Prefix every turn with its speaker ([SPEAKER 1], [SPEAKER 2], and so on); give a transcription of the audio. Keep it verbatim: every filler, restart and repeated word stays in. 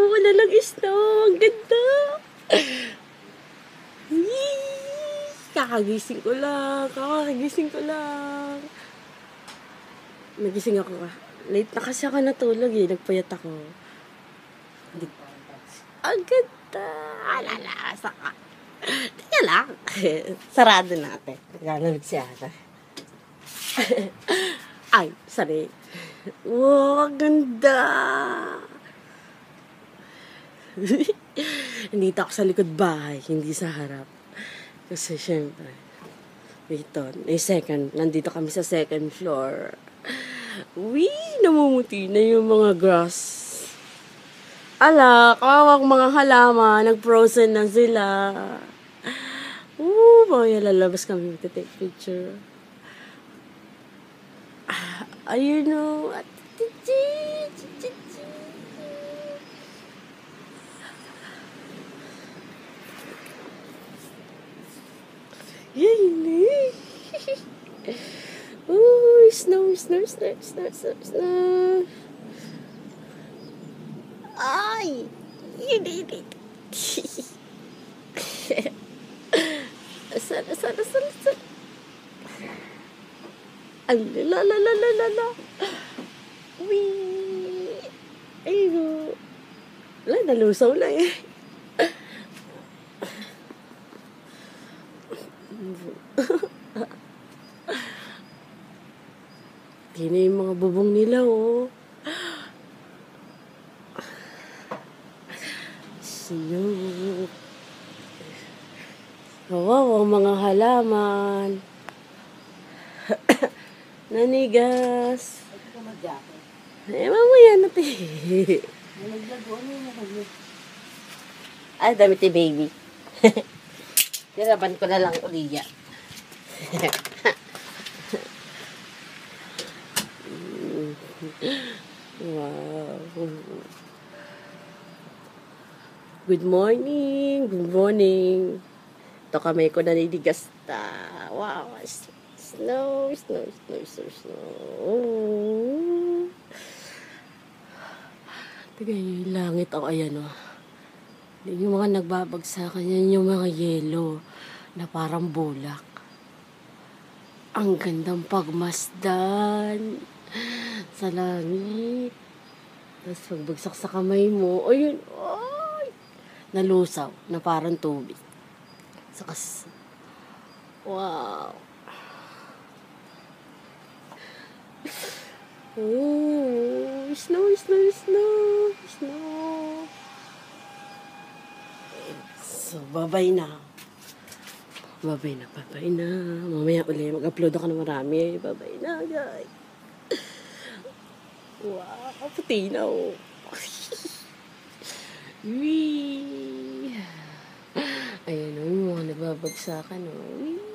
[SPEAKER 1] wala lang snow. Ang ganda. Yee! Kakagising ko lang. Kakagising ko lang. Nagising ako ka. Late na kasi ako natulog eh. Nagpayat ako. Ang ganda. Alala. Saka. Tingnan lang. Sarado natin. Nagalamig si Ana. Ay, sorry. Wow, ang ganda. Nandito ako sa likod bahay, hindi sa harap. Kasi syempre, dito, may second, nandito kami sa second floor. Wee, namumuti na yung mga grass. Ala, kawawang mga halaman, nag-frozen na sila. Woo, mga lalabas kami mag-take picture. Ayun o. Yay! Ooh, snow, snow, snow, snow, snow, snow. Ay! Hindi, hindi. Sana, sana, sana, sana. Ay, la, la, la, la, la, la. Wee! Ayun. Wala, nalusaw lang eh. Di na yung mga bubong nila, oh. Snow. Wow, ang mga halaman. Nanigas. Eh, mamaya natin. Ay, damit ni baby. Tiraban ko na lang uliya. Wow. Good morning. Good morning. Ito kamay ko naninigas na. Wow. Snow, snow, snow, snow, snow. Tignan yung langit. O, oh, ayan o. Oh. Yung mga nagbabagsakan, yan yung mga yelo na parang bulak. Ang gandang pagmasdan sa langit. Tapos pagbagsak sa kamay mo, ayun, ay, nalusaw na parang tubig. Sakas, wow. Oh, snow, snow, snow, snow. So, babay na. Babay na, babay na. Mamaya ulit, mag-upload ako ng marami. Babay na, guys. Wow, puti na, oh. Wee! Ayan, oh, yung mga nagbabagsakan, oh. Wee!